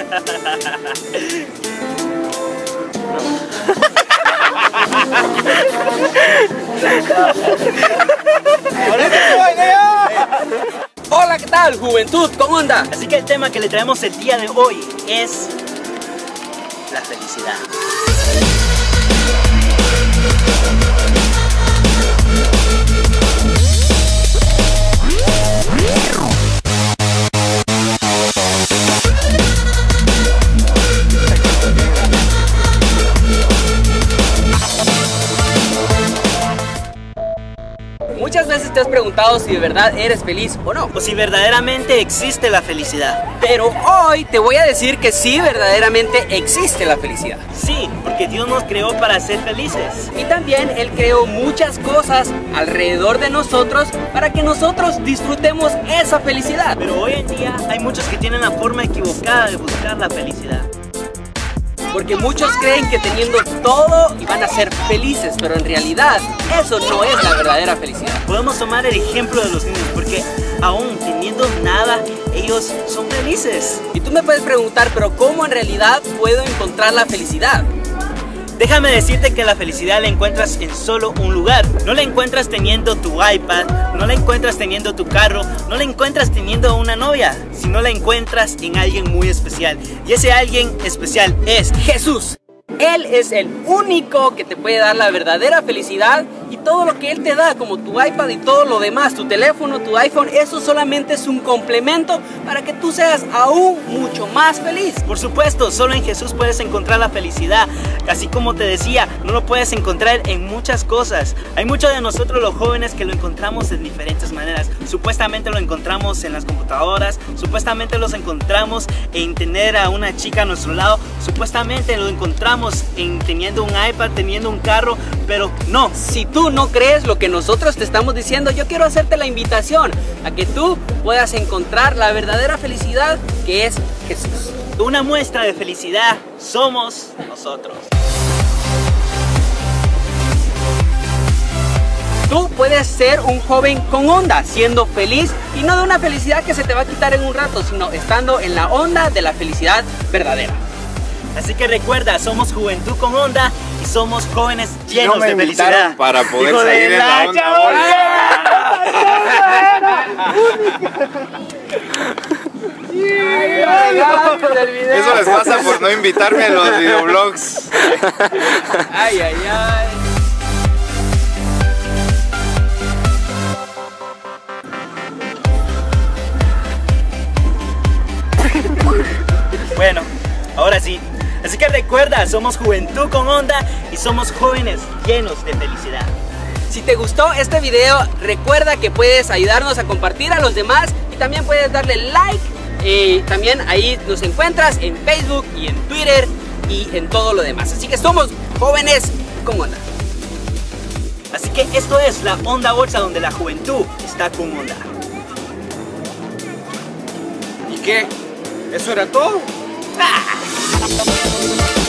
Hola, ¿qué tal, juventud? ¿Cómo anda? Así que el tema que le traemos el día de hoy es la felicidad. Muchas veces te has preguntado si de verdad eres feliz o no. O si verdaderamente existe la felicidad. Pero hoy te voy a decir que sí, verdaderamente existe la felicidad. Sí, porque Dios nos creó para ser felices. Y también Él creó muchas cosas alrededor de nosotros para que nosotros disfrutemos esa felicidad. Pero hoy en día hay muchos que tienen la forma equivocada de buscar la felicidad. Porque muchos creen que teniendo todo van a ser felices, pero en realidad eso no es la verdadera felicidad. Podemos tomar el ejemplo de los niños, porque aún teniendo nada, ellos son felices. Y tú me puedes preguntar, pero ¿cómo en realidad puedo encontrar la felicidad? Déjame decirte que la felicidad la encuentras en solo un lugar. No la encuentras teniendo tu iPad, no la encuentras teniendo tu carro, no la encuentras teniendo una novia, sino la encuentras en alguien muy especial. Y ese alguien especial es Jesús. Él es el único que te puede dar la verdadera felicidad, y todo lo que Él te da, como tu iPad y todo lo demás, tu teléfono, tu iPhone, eso solamente es un complemento para que tú seas aún mucho más feliz. Por supuesto, solo en Jesús puedes encontrar la felicidad. Así como te decía, no lo puedes encontrar en muchas cosas. Hay muchos de nosotros los jóvenes que lo encontramos en diferentes maneras. Supuestamente lo encontramos en las computadoras, supuestamente los encontramos en tener a una chica a nuestro lado, supuestamente lo encontramos en teniendo un iPad, teniendo un carro, pero no. Si tú no crees lo que nosotros te estamos diciendo, yo quiero hacerte la invitación a que tú puedas encontrar la verdadera felicidad, que es Jesús. Una muestra de felicidad somos nosotros. Tú puedes ser un joven con onda, siendo feliz, y no de una felicidad que se te va a quitar en un rato, sino estando en la onda de la felicidad verdadera. Así que recuerda, somos Juventud con Onda y somos jóvenes llenos de felicidad. Para poder salir en la onda. Eso les pasa por no invitarme a los videoblogs. Ay, ay, ay. Bueno, ahora sí. Así que recuerda, somos Juventud con Onda y somos jóvenes llenos de felicidad. Si te gustó este video, recuerda que puedes ayudarnos a compartir a los demás, y también puedes darle like. Y también ahí nos encuentras en Facebook y en Twitter y en todo lo demás. Así que somos jóvenes con onda. Así que esto es la Onda Bolsa, donde la juventud está con onda. ¿Y qué? ¿Eso era todo? ¡Ah!